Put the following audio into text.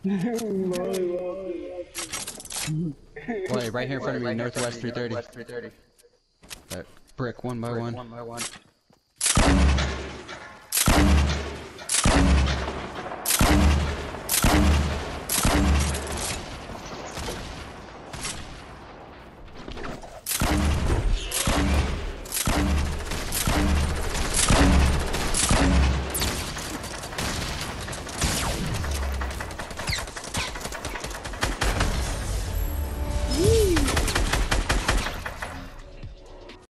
Wait, right here in front of me, northwest 330. That brick, one by one.